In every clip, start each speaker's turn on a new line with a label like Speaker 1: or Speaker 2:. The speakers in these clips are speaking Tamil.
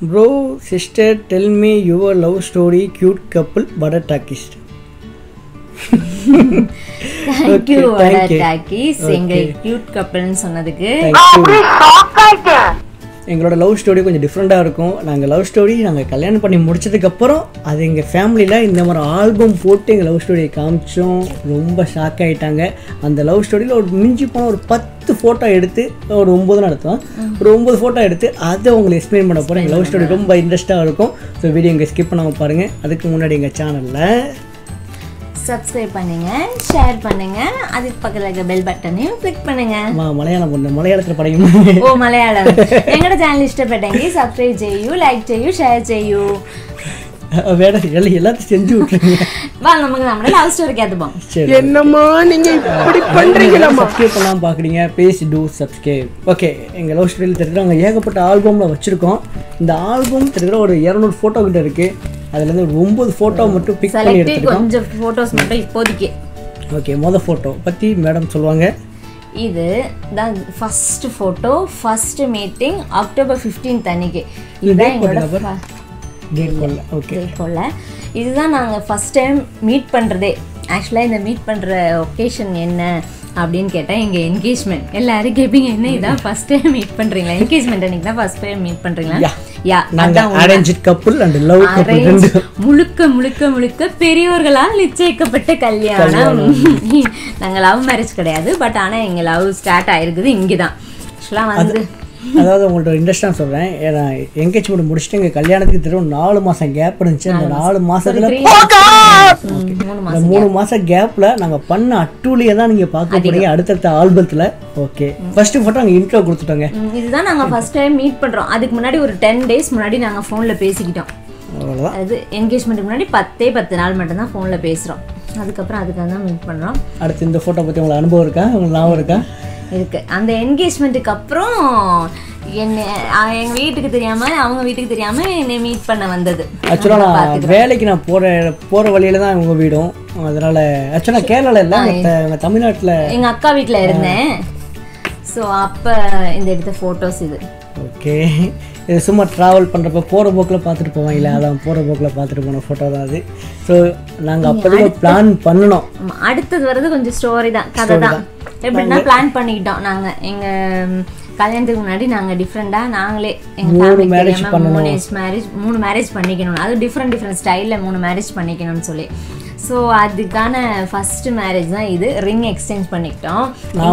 Speaker 1: Bro, sister, tell me your love story. Cute couple, but a Takis.
Speaker 2: Thank you, Takis. எங்க cute coupleன்னு சொன்னதுக்கு.
Speaker 1: எங்களோட லவ் ஸ்டோரி கொஞ்சம் டிஃப்ரெண்ட்டாக இருக்கும். நாங்கள் லவ் ஸ்டோரி நாங்கள் கல்யாணம் பண்ணி முடிச்சதுக்கப்புறம் அது எங்கள் ஃபேமிலியில் இந்த மாதிரி ஆல்பம் போட்டு எங்கள் லவ் ஸ்டோரியை காமிச்சோம். ரொம்ப ஷாக் ஆகிட்டாங்க. அந்த லவ் ஸ்டோரியில் ஒரு மிஞ்சி போனால் ஒரு 10 ஃபோட்டோ எடுத்து ஒரு 9 நடத்துவோம். ஒரு 9 ஃபோட்டோ எடுத்து அதை உங்களுக்கு எக்ஸ்பிளைன் பண்ண போகிறோம். எங்கள் லவ் ஸ்டோரி ரொம்ப இன்ட்ரெஸ்ட்டாக இருக்கும். ஸோ வீடியோ இங்கே ஸ்கிப் பண்ணாமல் பாருங்கள். அதுக்கு முன்னாடி எங்கள் சேனலில்
Speaker 2: சப்ஸ்கிரைப் பண்ணுங்க, ஷேர் பண்ணுங்க, அதுக்கு பக்கத்துல இருக்க பெல் பட்டனையும் கிளிக் பண்ணுங்க.
Speaker 1: മലയാളം കൊണ്ട് മലയാളത്തിൽ പറയുമ്പോൾ
Speaker 2: ഓ മലയാളം ഞങ്ങളുടെ ചാനൽ ഇഷ്ടപ്പെട്ടെങ്കിൽ സബ്സ്ക്രൈബ് ചെയ്യൂ, ലൈക്ക് ചെയ്യൂ, ഷെയർ ചെയ്യൂ.
Speaker 1: വേറെ எல்லாத்தையும் செஞ்சு விட்டுருங்க.
Speaker 2: வாங்க நமக்கு நம்ம லவ் ஸ்டோரிக்கு போவோம்.
Speaker 3: என்னம்மா நீங்க இப்படி பண்றீங்களாமா?
Speaker 1: சப்ஸ்கிரைப் பண்ணாம பாக்குறீங்க, ப்ளீஸ் டு சப்ஸ்கிரைப். ஓகே, எங்க லவ் ஸ்டோரியில் தெரியுறாங்க ஏகப்பட்ட ஆல்பம்ல வச்சிருக்கோம். இந்த ஆல்பம் தெரியுற ஒரு 200 ஃபோட்டோ கிட்ட இருக்கு. அதுல இருந்து ஒரு 9 ஃபோட்டோ மட்டும் பிக் பண்ணி எடுத்துட்டோம்.
Speaker 2: கொஞ்சம் ஃபோட்டோஸ் மட்டும் இப்போதைக்கு.
Speaker 1: ஓகே, முதல் ஃபோட்டோ பத்தி மேடம் சொல்லுவாங்க.
Speaker 2: இது தான் first photo, first meeting October 15 அன்னைக்கு. இதுதான் எங்களோட
Speaker 1: டேட் கொல்ல. ஓகே,
Speaker 2: கொல்ல. இதுதான் நாங்கள் ஃபர்ஸ்ட் டைம் மீட் பண்ணுறதே. ஆக்சுவலாக இந்த மீட் பண்ணுற ஒகேஷன் என்ன அப்படின்னு கேட்டால் எங்கள் என்கேஜ்மெண்ட். எல்லாரும் கேட்பீங்க, என்ன இதான் ஃபர்ஸ்ட் டைம் மீட் பண்ணுறீங்களா? என்கேஜ்மெண்ட் அன்னைக்கு தான் ஃபர்ஸ்ட் டைம் மீட் பண்ணுறீங்களா? முழுக்க முழுக்க முழுக்க பெரியவர்களால் நிச்சயிக்கப்பட்ட கல்யாணம். நாங்க லவ் மேரேஜ் கிடையாது, பட் ஆனா எங்க லவ் ஸ்டார்ட் ஆயிருக்குது இங்கதான்.
Speaker 1: அதாவது உங்கள்ட்ட இன்ட்ரெஸ்டாக சொல்கிறேன். ஏன்னா என்கேஜ்மெண்ட் முடிச்சுட்டு எங்கள் கல்யாணத்துக்கு திரும்ப 4 மாதம் கேப் இருந்துச்சு. அந்த 4 மாதத்துல 3 மாதம் கேப்பில் நாங்கள் பண்ண அட்டூழியை தான் நீங்கள் பார்க்க போறீங்க அடுத்தடுத்த ஆல்பத்தில். ஓகே, ஃபர்ஸ்ட் ஃபோட்டோ நாங்கள் இன்ட்ரோ கொடுத்துட்டோங்க.
Speaker 2: இதுதான் நாங்கள் ஃபர்ஸ்ட் டைம் மீட் பண்ணுறோம். அதுக்கு முன்னாடி ஒரு 10 days முன்னாடி நாங்கள் ஃபோனில் பேசிக்கிட்டோம். அவ்வளோதான். அது என்கேஜ்மெண்ட்டுக்கு முன்னாடி 10 நாள் மட்டும்தான் ஃபோனில் பேசுகிறோம். அதுக்கப்புறம் அதுக்காக தான் மீட் பண்ணுறோம்.
Speaker 1: அடுத்து இந்த ஃபோட்டோ பற்றி உங்களுக்கு அனுபவம் இருக்கா? உங்களுக்கு ஞாபகம் இருக்கா?
Speaker 2: இருக்கு. அந்த என்கேஜ்மெண்ட்டுக்கு அப்புறம் என்ன எங்கள் வீட்டுக்கு தெரியாமல், அவங்க வீட்டுக்கு தெரியாமல் என்னை மீட் பண்ண வந்தது.
Speaker 1: ஆக்சுவலாக நான் வேலைக்கு நான் போகிற வழியில தான் உங்கள் வீடும். அதனால் ஆக்சுவலாக கேரளாவில் இல்லை, தமிழ்நாட்டில்
Speaker 2: எங்கள் அக்கா வீட்டில் இருந்தேன். ஸோ அப்போ இந்த எடுத்த ஃபோட்டோஸ் இது.
Speaker 1: ஓகே, இது சும்மா ட்ராவல் பண்ணுறப்ப போகிற போக்கில் பார்த்துட்டு போவாங்களே, அதான் போகிற போக்கில் பார்த்துட்டு போன ஃபோட்டோ தான் அது. ஸோ நாங்கள் அப்போதைக்கு பிளான் பண்ணணும்.
Speaker 2: அடுத்தது வர்றது கொஞ்சம் ஸ்டோரி தான், கதை தான். எப்படின்னா பிளான் பண்ணிக்கிட்டோம் நாங்கள். எங்கள் கல்யாணத்துக்கு முன்னாடி நாங்கள் டிஃப்ரெண்டாக நாங்களே எங்கள் ஃபேமிலி தெரியாமல் 3 மேரேஜ் பண்ணிக்கணும். அது டிஃப்ரெண்ட் ஸ்டைலில் 3 மேரேஜ் பண்ணிக்கணும்னு சொல்லி. ஸோ அதுக்கான ஃபர்ஸ்ட் மேரேஜ் தான் இது. ரிங் எக்ஸ்சேஞ்ச் பண்ணிக்கிட்டோம்.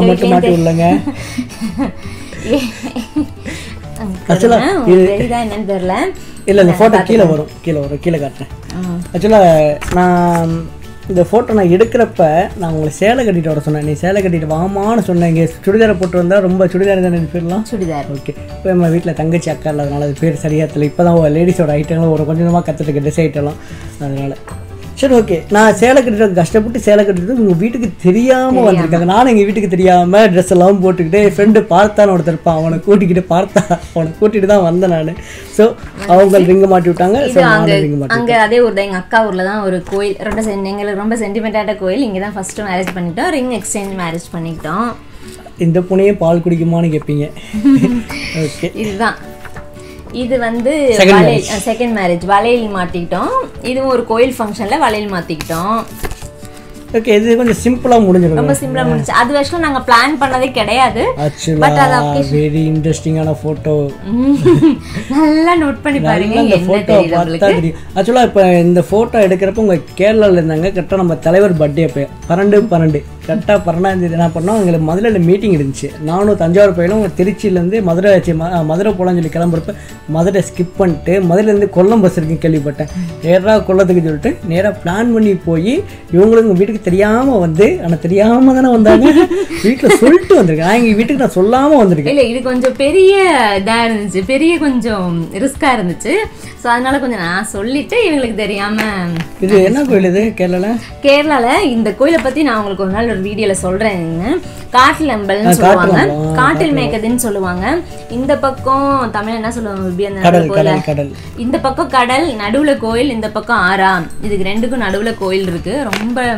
Speaker 2: என்னன்னு தெரியல.
Speaker 1: இல்லை, இந்த ஃபோட்டோ கீழே வரும், கீழே காட்டுறேன். ஆக்சுவலாக நான் இந்த ஃபோட்டோ நான் எடுக்கிறப்ப நான் உங்களை சேலை கட்டிட்டு வர சொன்னேன். நீ சேலை கட்டிட்டு வாமான்னு சொன்னேன். இங்கே சுடிதாரை போட்டு வந்தால் ரொம்ப சுடிதார் தானே பேர்லாம்.
Speaker 2: சுடிதார்.
Speaker 1: ஓகே, இப்போ நம்ம வீட்டில் தங்கச்சி அக்கா இல்லாதனால அது பேர் சரியாக தெரியல. இப்போ தான் லேடிஸோட ஐட்டங்களும் ஒரு கொஞ்சமாக கற்றுட்டு ட்ரெஸ் ஐட்டம்லாம். அதனால் சரி, ஓகே. நான் சேலை கட்டிட்டு கஷ்டப்பட்டு சேலை கட்டிட்டு உங்கள் வீட்டுக்கு தெரியாமல் வந்திருக்காங்க. நானும் எங்கள் வீட்டுக்கு தெரியாமல் ட்ரெஸ் எல்லாம் போட்டுக்கிட்டு என் ஃப்ரெண்டு பார்த்தான்னு ஒருத்தர் இருப்பான், அவனை கூட்டிகிட்டு தான் வந்தேன் நான். ஸோ அவங்க ரிங்க மாட்டி விட்டாங்க.
Speaker 2: அங்கே அதே ஊரில் எங்கள் அக்கா ஊரில் தான் ஒரு கோயில், எங்களுக்கு ரொம்ப சென்டிமெண்டான கோயில். இங்கே தான் ஃபர்ஸ்ட் மேரேஜ் பண்ணிட்டோம். ரிங் எக்ஸ்சேஞ்ச் மேரேஜ் பண்ணிக்கிட்டோம்.
Speaker 1: இந்த புனையே பால் குடிக்குமான்னு கேட்பீங்க. ஓகே,
Speaker 2: இதுதான். இது வந்து செகண்ட் மேரேஜ். வளையல் மாட்டிக்கிட்டோம். இதுவும் ஒரு கோயில் ஃபங்க்ஷன்ல வளையல் மாத்திக்கிட்டோம்.
Speaker 1: ஓகே, இது கொஞ்சம் சிம்பிளா முடிஞ்சிரும்.
Speaker 2: ரொம்ப சிம்பிளா முடிஞ்சு. அது வருஷம் நாங்க பிளான் பண்ணதே கிடையாது.
Speaker 1: பட் அது வெரி இன்ட்ரஸ்டிங்கான போட்டோ.
Speaker 2: நல்லா நோட் பண்ணி பாருங்க.
Speaker 1: இந்த போட்டோ பார்த்தா தெரியும். ஆக்சுவலா இப்ப இந்த போட்டோ எடுக்கிறப்ப உங்க கேரளால இருந்தாங்க. கரெக்டா நம்ம தலைவர் பர்த்டே அப்ப 12 கரெக்டாக 12ஆம் தேதி என்ன பண்ணோம், எங்களுக்கு மதுரையில் மீட்டிங் இருந்துச்சு. நானும் தஞ்சாவூர் போயிலும் திருச்சியிலேருந்து மதுரை போகலான்னு சொல்லி கிளம்புறப்ப மதுரை ஸ்கிப் பண்ணிட்டு மதுரையிலேருந்து கொல்லம் பஸ் இருக்குன்னு கேள்விப்பட்டேன். நேராக கொல்லத்துக்கு சொல்லிட்டு நேராக பிளான் பண்ணி போய் இவங்களுக்கு வீட்டுக்கு தெரியாமல் வந்து, ஆனால் தெரியாமல் தானே வந்தாங்க. வீட்டில் சொல்லிட்டு வந்திருக்கேன். நான் எங்கள் வீட்டுக்கு நான் சொல்லாமல் வந்திருக்கேன்.
Speaker 2: இல்லை, இது கொஞ்சம் பெரிய இதாக இருந்துச்சு, பெரிய கொஞ்சம் ரிஸ்காக இருந்துச்சு. ஸோ அதனால கொஞ்சம் நான் சொல்லிட்டு இவங்களுக்கு தெரியாமல்.
Speaker 1: இது என்ன கோயில் இது
Speaker 2: கேரளாவில்? இந்த கோயிலை பற்றி நான் உங்களுக்கு ஒரு நாள் ஒரு வீடியோல சொல்றேன். காட்டில் அம்பல்னு சொல்லுவாங்க, காட்டில் மேய்க்கதுன்னு சொல்லுவாங்க. இந்த பக்கம் தமிழ் என்ன சொல்லுவாங்க, இந்த பக்கம் கடல், நடுவுல கோயில், இந்த பக்கம் ஆறா. இதுக்கு ரெண்டுக்கும் நடுவுல கோயில் இருக்கு. ரொம்ப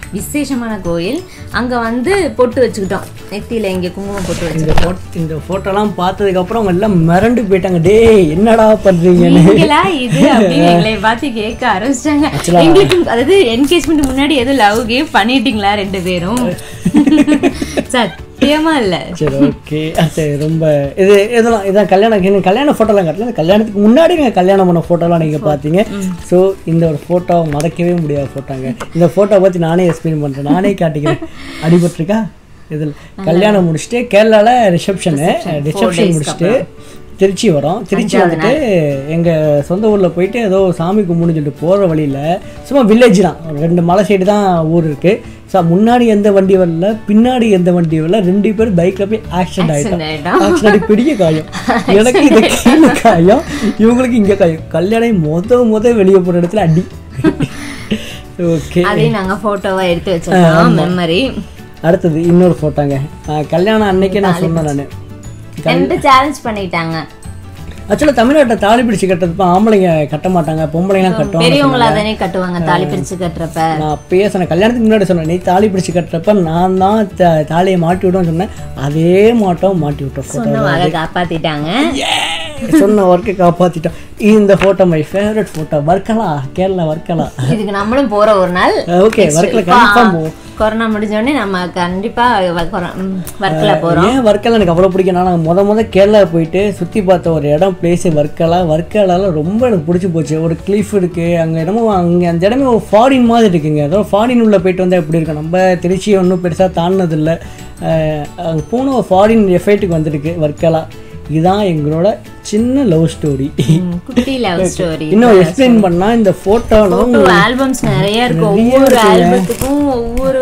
Speaker 2: விசேஷமான கோயில். அங்க வந்து பொட்டு வச்சுக்கிட்டோம், நெத்தியில இங்க குங்குமம் பொட்டு வச்சுக்கிட்டோம்.
Speaker 1: இந்த போட்டோலாம் பார்த்ததுக்கு அப்புறம் அவங்க எல்லாம் மிரண்டு போயிட்டாங்க, டேய் என்னடா பண்றீங்கன்னு.
Speaker 2: நீங்களா இது அப்படின்னு எங்களை பார்த்து கேட்க ஆரம்பிச்சிட்டாங்க. எங்களுக்கு அதாவது என்கேஜ்மெண்ட் முன்னாடி எதுவும் லவ் கேம் பண்ணிட்டீங்களா 2 பேரும்? சத்தியமா இல்ல.
Speaker 1: சரி ஓகே. சரி ரொம்ப இது இதெல்லாம் இதான் கல்யாண ஃபோட்டோலாம் காட்டல, கல்யாணத்துக்கு முன்னாடி நீங்கள் கல்யாணம் பண்ண ஃபோட்டோலாம் நீங்கள் பார்த்தீங்க. ஸோ இந்த ஒரு ஃபோட்டோ மறக்கவே முடியாத ஃபோட்டோங்க. இந்த ஃபோட்டோ பற்றி நானே எக்ஸ்பிளைன் பண்ணுறேன், நானே காட்டிக்கிறேன். அடிபட்டிருக்கா இதில் கல்யாணம் முடிச்சுட்டு கேரளாவில் ரிசப்ஷன் முடிச்சுட்டு திருச்சி வரோம். திருச்சி வந்துட்டு எங்கள் சொந்த ஊரில் போயிட்டு ஏதோ சாமி கும்பிடுன்னு சொல்லிட்டு போகிற வழியில் சும்மா வில்லேஜ் தான், 2 மலை சைடு தான் ஊர் இருக்குது. ஸோ முன்னாடி எந்த வண்டி வரல, பின்னாடி எந்த வண்டி வரல, 2 பேர் பைக்கில் போய் ஆக்சிடென்ட் ஆகிட்டோம். ஆக்சிடென்ட் பெரிய காயம், எனக்கு இது கீழே காயம், இவங்களுக்கு இங்கே காயம். கல்யாணம் முத வெளியே போகிற இடத்துல அடி. ஓகே,
Speaker 2: அதையும் நாங்கள் ஃபோட்டோவாக எடுத்து வச்சிருக்கோம் மெமரி.
Speaker 1: அடுத்தது இன்னொரு ஃபோட்டோங்க. கல்யாணம் அன்னைக்கு நான் சொன்னேன்,
Speaker 2: நான் சேலஞ்ச் பண்ணிட்டாங்க.
Speaker 1: ஆக்சுவலாக தமிழ்நாட்டில் தாலி பிரிச்சு கட்டுறப்ப ஆம்பளைங்க கட்ட மாட்டாங்க, பொம்பளைலாம் கட்டுவாங்க.
Speaker 2: பெரியவங்களா தானே கட்டுவாங்க தாலி பிரிச்சு கட்டுறப்ப.
Speaker 1: நான் அப்பயே சொன்னேன், கல்யாணத்துக்கு முன்னாடி சொன்னேன், நீ தாலி பிரிச்சு கட்டுறப்ப நான் தான் தாலியை மாட்டி விடுவோம்னு சொன்னேன். அதே மாட்டோம் மாட்டி விட்டோம்.
Speaker 2: சொன்ன காப்பாத்திட்டாங்க,
Speaker 1: சொன்ன ஒர்க்கை காப்பாத்திட்டோம். இந்த photo my favourite photo. Varkala, Kerala Varkala.
Speaker 2: இதுக்கு நம்மளும் போற ஒரு நாள்.
Speaker 1: ஓகே, வர்க்கலா கன்ஃபார்ம் போவோம்.
Speaker 2: கொரோனா முடிஞ்ச உடனே நம்ம கண்டிப்பா வர்க்கலா போறோம்.
Speaker 1: ஏன் வர்க்கலா எனக்கு அவ்வளோ பிடிக்கும், நான் முத கேரளா போயிட்டு சுற்றி பார்த்த ஒரு இடம் பிளேஸ் வர்க்கலால ரொம்ப எனக்கு பிடிச்சி போச்சு. ஒரு கிளிஃப் இருக்குது அங்கே, இடமும் அங்கே அந்த இடமே ஒரு ஃபாரின் மாதிரி இருக்குங்க. ஏதோ ஃபாரின் உள்ள போயிட்டு வந்தால் எப்படி இருக்கும், நம்ம திருச்சியை ஒன்றும் பெருசாக தாண்டினதில்லை. அங்கே போன ஒரு ஃபாரின் எஃபெக்ட்டுக்கு வந்துருக்கு வர்க்கலா. இதுதான் எங்களோட சின்ன லவ் ஸ்டோரி,
Speaker 2: குட்டி லவ் ஸ்டோரி.
Speaker 1: இன்னும் எக்ஸ்பிளைன் பண்ணா இந்த போட்டோலாம்
Speaker 2: ஆல்பம்ஸ் நிறைய இருக்கு, ஒவ்வொரு ஆல்பத்துக்கும் ஒவ்வொரு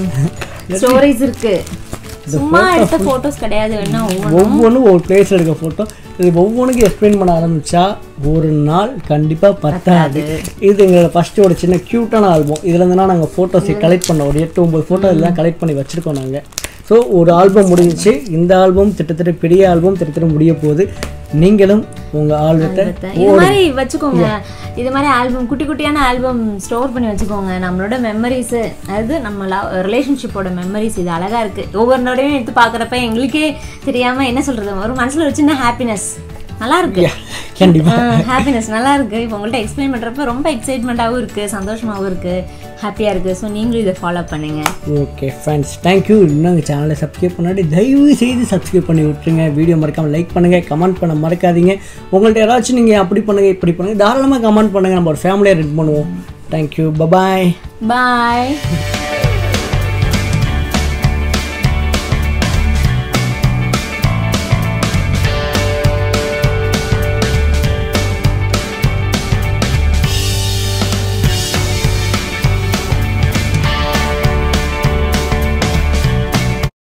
Speaker 2: ஸ்டோரிஸ் இருக்கு. சும்மா எடுத்த போட்டோஸ் கிடையாது, வேணா
Speaker 1: ஒவ்வொன்றும் ஒரு பிளேஸ்ல இருக்க போட்டோ. இது ஒவ்வொன்றுக்கும் எக்ஸ்பிளைன் பண்ண ஆரம்பிச்சா ஒரு நாள் கண்டிப்பா பத்தாது. இது எங்களோட ஃபர்ஸ்ட் ஒரு சின்ன கியூட்டான ஆல்பம். இதுல இருந்துனா நாங்கள் ஃபோட்டோஸை கலெக்ட் பண்ணோம், ஒரு 8-9 ஃபோட்டோ இதெல்லாம் கலெக்ட் பண்ணி வச்சிருக்கோம் நாங்கள். ஸோ ஒரு ஆல்பம் முடிஞ்சிச்சு. இந்த ஆல்பம் கிட்டத்தட்ட பெரிய ஆல்பம் கிட்டத்தட்ட முடிய போகுது. நீங்களும் உங்கள் ஆல்பத்தை
Speaker 2: இது மாதிரி வச்சுக்கோங்க. இது மாதிரி ஆல்பம் குட்டி குட்டியான ஆல்பம் ஸ்டோர் பண்ணி வச்சுக்கோங்க. நம்மளோட மெமரிஸு, அதாவது நம்ம ரிலேஷன்ஷிப்போட மெமரிஸ். இது அழகாக இருக்குது. ஒவ்வொரு நாளையும் எடுத்து பார்க்குறப்ப எங்களுக்கே தெரியாமல் என்ன சொல்கிறது, ஒரு மனசில் ஒரு சின்ன ஹாப்பினஸ். நல்லா இருக்கு, கண்டிப்பாக ஹாப்பினஸ் நல்லா இருக்குது. இப்போ உங்கள்கிட்ட எக்ஸ்பிளைன் பண்ணுறப்ப ரொம்ப எக்ஸைட்மெண்ட்டாகவும் இருக்குது, சந்தோஷமாகவும் இருக்குது, ஹாப்பியாக இருக்குது. ஸோ நீங்களும் இதை ஃபாலோ பண்ணுங்கள்.
Speaker 1: Okay friends, thank you. இன்னும் எங்கள் சேனலை சப்ஸ்கிரைப் பண்ணாடி தயவு செய்து சப்ஸ்கிரைப் பண்ணி விட்டுருங்க. வீடியோ மறக்காமல் லைக் பண்ணுங்கள், கமெண்ட் பண்ண மறக்காதீங்க. உங்கள்கிட்ட யாராச்சும் நீங்கள் அப்படி பண்ணுங்கள் இப்படி பண்ணுங்கள் தாராளமாக கமெண்ட் பண்ணுங்கள். நம்ம ஒரு ஃபேமிலியாக ரெடி பண்ணுவோம். Thank you, bye bye.
Speaker 2: பாய்.